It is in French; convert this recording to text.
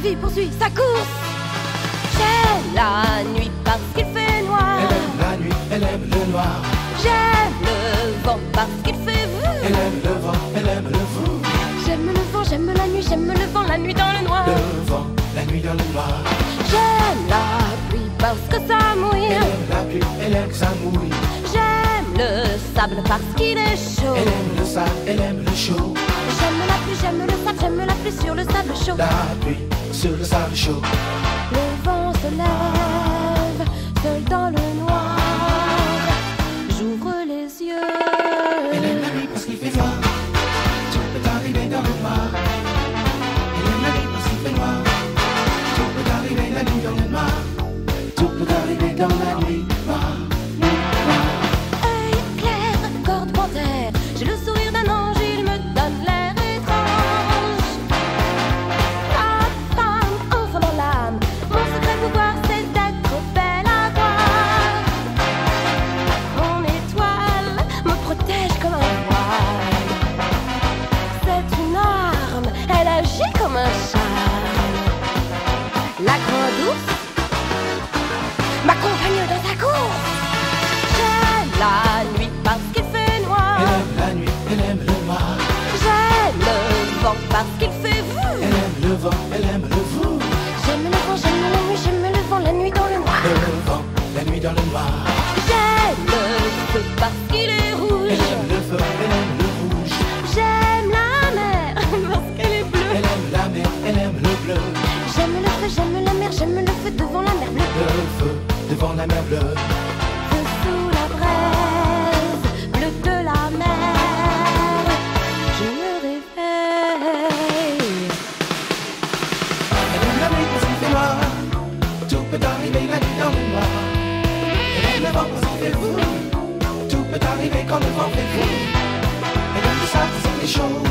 vie poursuit sa course. J'aime la nuit parce qu'il fait noir. Elle aime la nuit, elle aime le noir. J'aime le vent parce qu'il fait vu. Elle aime le vent, elle aime le fou. J'aime le vent, j'aime la nuit, j'aime le vent, la nuit dans le noir. Le vent, la nuit dans le noir. J'aime la pluie parce que ça mouille. Elle aime la pluie, elle aime que ça mouille. J'aime le sable parce qu'il est chaud. Elle aime le sable, elle aime le chaud. J'aime la pluie, j'aime le sable, j'aime la pluie sur le sable chaud. La pluie sur le sable chaud. Le vent se lève, seul dans le noir. J'ouvre les yeux. Elle aime la nuit parce qu'il fait noir. Tout peut arriver dans le noir. Elle aime la nuit parce qu'il fait noir. Tout peut arriver la nuit dans le noir. Tout peut arriver dans la nuit noire. Œil clair, corps de panthère. J'ai le sourire d'un ange, il me donne l'air étrange. La femme, enfant dans l'âme. Mon secret pouvoir, c'est d'être belle à voir. Mon étoile me protège comme un voile. C'est une arme, elle agit comme un charme. La grande ours m'accompagne dans sa course. J'aime la nuit parce qu'il fait noir. Elle aime la nuit, elle aime le noir. J'aime le vent parce qu'il fait vu. Elle aime le vent, elle aime le fou. J'aime le vent, j'aime la nuit, j'aime le vent, la nuit dans le noir. Le vent, la nuit dans le noir. J'aime le feu parce qu'il est rouge. Elle aime le feu, elle aime le rouge. J'aime la mer parce qu'elle est bleue. Elle aime la mer, elle aime le bleu. J'aime le feu, j'aime la mer, j'aime le feu devant la mer bleue. Le feu devant la mer bleue. Feu sous la braise, bleu de la mer. Je me réveille. Elle aime la nuit parce qu'il fait noir. Tout peut arriver la nuit dans le noir. Elle aime le vent parce qu'il fait fou. Tout peut arriver quand le vent fait fou. Elle aime le sable parce qu'il est chaud.